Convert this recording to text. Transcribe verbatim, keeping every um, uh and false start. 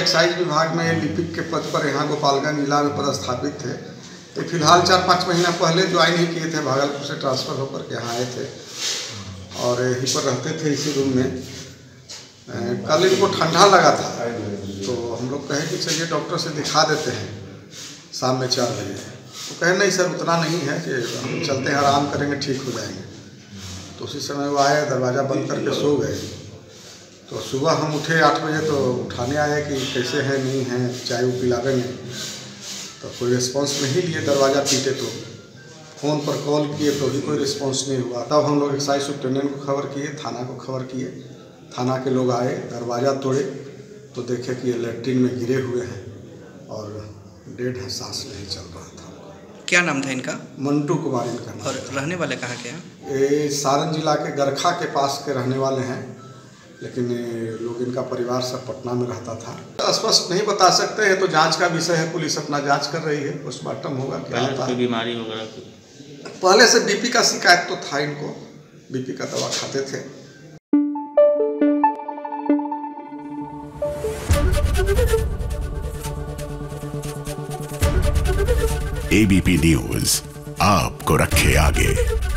Excise विभाग में लिपिक के पद पर यहाँ गोपालगंज जिला में पदस्थापित थे। तो फिलहाल चार पाँच महीना पहले ज्वाइन ही किए थे, भागलपुर से ट्रांसफ़र होकर के यहाँ आए थे और यहीं पर रहते थे इसी रूम में। कल इनको ठंडा लगा था तो हम लोग कहे कि चलिए डॉक्टर से दिखा देते हैं शाम में चार बजे। तो कहे नहीं सर उतना नहीं है कि हम चलते हैं आराम करेंगे ठीक हो जाएंगे। तो उसी समय वो आए, दरवाज़ा बंद करके सो गए। तो सुबह हम उठे आठ बजे तो उठाने आए कि कैसे है नहीं है, चाय वो पिलावेंगे। तो कोई रिस्पांस नहीं लिए, दरवाज़ा पीटे तो फ़ोन पर कॉल किए तो भी कोई रिस्पांस नहीं हुआ। तब हम लोग एक्साइज सुप्रिटेंडेंट को खबर किए, थाना को खबर किए। थाना के लोग आए, दरवाज़ा तोड़े तो देखे कि ये लैट्रिन में गिरे हुए हैं और डेढ़ है, सांस नहीं चल रहा था। क्या नाम था इनका? मंटू कुमार इनका नाम। और रहने वाले कहाँ के हैं? ये सारण जिला के गरखा के पास के रहने वाले हैं, लेकिन लोग इनका परिवार सब पटना में रहता था। स्पष्ट नहीं बता सकते हैं, तो जांच का विषय है, पुलिस अपना जांच कर रही है, पोस्टमार्टम होगा क्या होता है। बीमारी वगैरह पहले से बीपी का शिकायत तो था इनको, बीपी का दवा खाते थे। एबीपी न्यूज़ आपको रखे आगे।